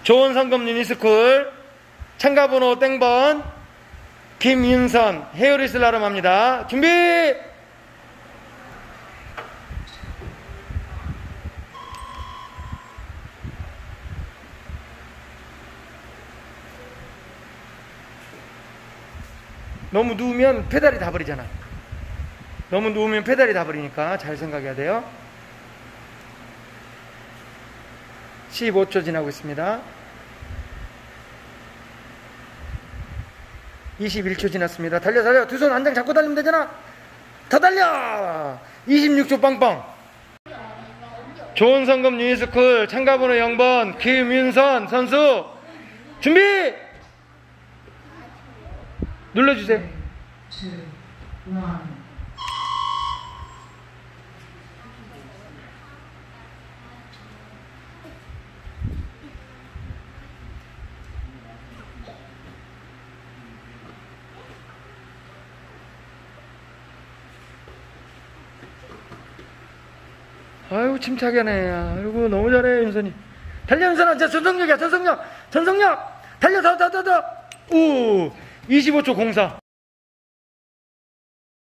조원성금 유니스쿨 참가번호 땡번 김윤선 헤어리슬라름 합니다. 준비! 너무 누우면 페달이 다 버리잖아. 너무 누우면 페달이 다 버리니까 잘 생각해야 돼요. 15초 지나고 있습니다. 21초 지났습니다. 달려 달려. 두 손 한 장 잡고 달리면 되잖아. 더 달려. 26초 빵빵. 조원성금 유니스쿨 참가번호 0번 김윤선 선수 준비. 눌러주세요. 아이고 침착하네. 아이고 너무 잘해 윤선이. 달려 윤선아. 자 전속력이야. 전속력 달려 더. 오 25초 04.